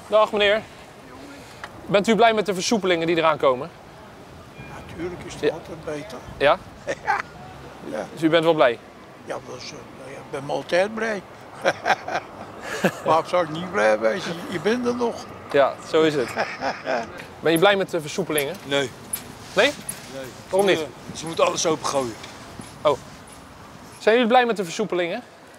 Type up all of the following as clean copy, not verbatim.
Dag meneer. Bent u blij met de versoepelingen die eraan komen? Natuurlijk is het altijd beter. Ja? Ja. Dus u bent wel blij? Ja, dus, ik ben altijd blij. Waarom zou ik niet blij wezen? Je bent er nog. Ja, zo is het. Ben je blij met de versoepelingen? Nee. Nee? Nee. Waarom niet? Ze moeten alles opengooien. Oh. Zijn jullie blij met de versoepelingen?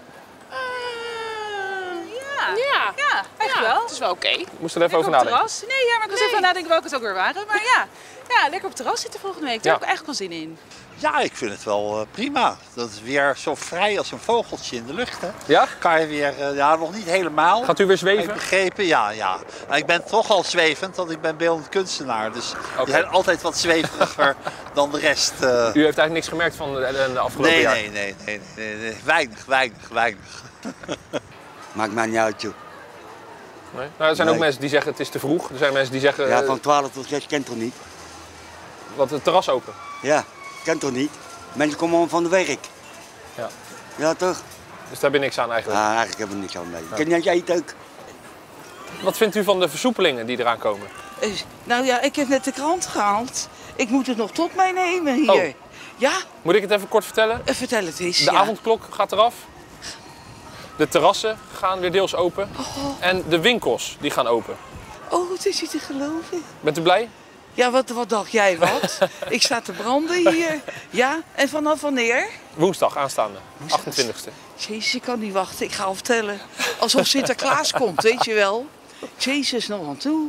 Ja, eigenlijk wel. Het is wel oké. Ik moest er even over Lekker op nadenken. terras. Nee, ja, maar ik was even aan nadenken welke het ook weer waren. Maar ja, lekker op het terras zitten volgende week. Daar heb ik eigenlijk wel zin in. Ja, ik vind het wel prima. Dat is weer zo vrij als een vogeltje in de lucht. Hè. Ja? Kan je weer, ja, nog niet helemaal. Gaat u weer zweven? Ik begrepen, ja. Maar ik ben toch al zwevend, want ik ben beeldend kunstenaar. Dus die zijn altijd wat zweveriger dan de rest. U heeft eigenlijk niks gemerkt van de afgelopen jaar? Nee. Weinig. Maakt mij niet uit, joh. Nee? Nou, er zijn ook mensen die zeggen het is te vroeg. Er zijn mensen die zeggen Ja, van 12 tot 6 kent toch niet? wat het terras open. Ja, kent toch niet? Mensen komen om van de werk. Ja. Ja, toch? Dus daar heb je niks aan eigenlijk. Ja, eigenlijk hebben we niks aan mee. Ik kan niet eten ook. Wat vindt u van de versoepelingen die eraan komen? Nou ja, ik heb net de krant gehaald. Ik moet het nog tot mij nemen hier. Oh. Ja, Moet ik het even kort vertellen? vertel het eens. De ja. avondklok gaat eraf. De terrassen gaan weer deels open. En de winkels die gaan open. Oh, het is niet te geloven. Bent u blij? Ja, wat dacht jij wat? Ik sta te branden hier. Ja, en vanaf wanneer? Woensdag aanstaande, 28e. Jezus, ik kan niet wachten. Ik ga al vertellen. Alsof Sinterklaas komt, weet je wel. Jezus, nog aan toe.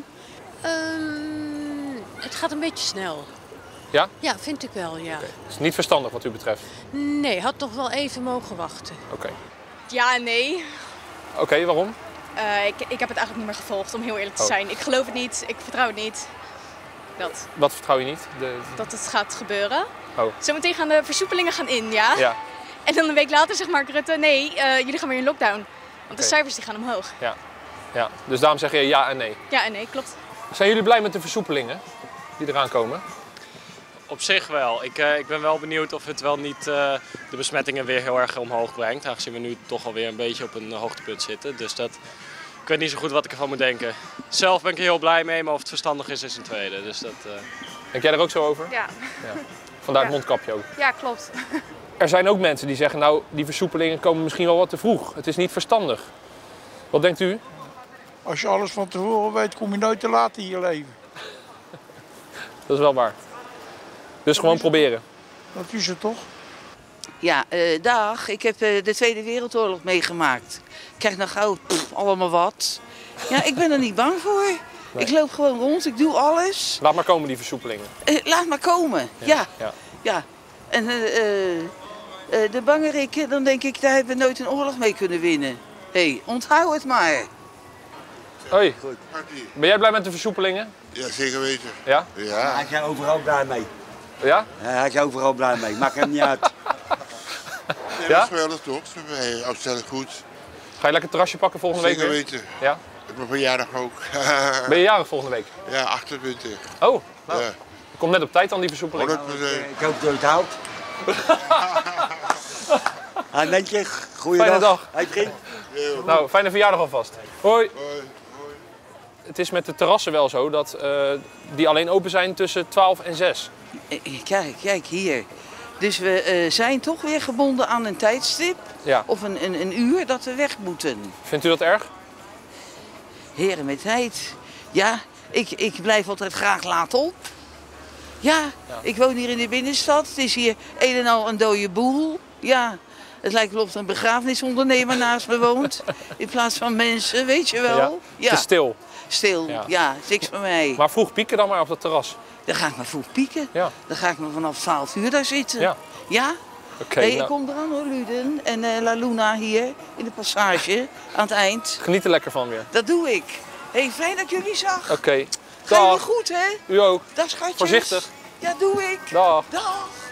Het gaat een beetje snel. Ja? Ja, vind ik wel, ja. Dat is niet verstandig wat u betreft. Nee, had toch wel even mogen wachten. Oké. Ja en nee. Oké, waarom? Ik heb het eigenlijk niet meer gevolgd, om heel eerlijk te Oh. zijn. Ik geloof het niet, ik vertrouw het niet. Wat vertrouw je niet? Dat het gaat gebeuren. Oh. Zometeen gaan de versoepelingen in, ja? Ja, En dan een week later zegt Mark Rutte, nee, jullie gaan weer in lockdown. Want de cijfers die gaan omhoog. ja. Dus daarom zeg je ja en nee. Ja en nee, klopt. Zijn jullie blij met de versoepelingen die eraan komen? Op zich wel. Ik ben wel benieuwd of het wel niet de besmettingen weer heel erg omhoog brengt. Aangezien we nu toch alweer een beetje op een hoogtepunt zitten. Dus ik weet niet zo goed wat ik ervan moet denken. Zelf ben ik er heel blij mee, maar of het verstandig is een tweede. Dus dat, Denk jij er ook zo over? Ja, Vandaar het mondkapje ook. ja klopt. Er zijn ook mensen die zeggen, nou, die versoepelingen komen misschien wel wat te vroeg. Het is niet verstandig. Wat denkt u? Als je alles van tevoren weet, kom je nooit te laat in je leven. Dat is wel waar. Dus gewoon proberen. Dat is het toch? Ja, dag. Ik heb de Tweede Wereldoorlog meegemaakt. Ik krijg nou gauw allemaal wat. Ja, ik ben er niet bang voor. Nee. Ik loop gewoon rond, ik doe alles. Laat maar komen die versoepelingen. Laat maar komen. Ja. Ja. En de bangerikken, dan denk ik, daar hebben we nooit een oorlog mee kunnen winnen. Hé, onthoud het maar. Hoi, Goed. ben jij blij met de versoepelingen? Ja, zeker weten. Ja? Ja. Hij is er overal blij mee. Ja? Hij is overal blij mee. Maakt hem niet uit. Nee, Ja? dat is geweldig toch? Wij afstellen goed. Ga je lekker terrasje pakken volgende week Zeker weer? weten. Ja? Ik ben verjaardag ook. Ben je jarig volgende week? Ja, 28. Oh, nou. Ja. Komt net op tijd dan die versoepeling. 100%. Ik hoop dat je het houdt. Netje, goeiedag. Fijne dag. Hey, vriend. Nou, fijne verjaardag alvast. Hoi. Hoi. Het is met de terrassen wel zo dat die alleen open zijn tussen 12 en 6. Kijk hier. Dus we zijn toch weer gebonden aan een tijdstip. Ja. Of een uur dat we weg moeten. Vindt u dat erg? Heren met tijd. Ja, ik blijf altijd graag laat op. Ja, ik woon hier in de binnenstad. Het is hier een en al een dode boel. Ja, het lijkt wel of er een begrafenisondernemer naast me woont. In plaats van mensen, weet je wel. Het is stil. Stil, ja, niks voor mij. Maar vroeg pieken dan maar op dat terras. Dan ga ik maar vroeg pieken. Ja. Dan ga ik maar vanaf 12 uur daar zitten. Ja. Ja? Oké, Hey, nou, ik kom eraan hoor, Luden. En La Luna hier in de passage aan het eind. geniet er lekker van weer. Dat doe ik. Hey, fijn dat jullie zag. Oké. Ga je Dag. goed, hè? U ook. Dag, schatjes. Voorzichtig. Ja, doe ik. Dag. Dag.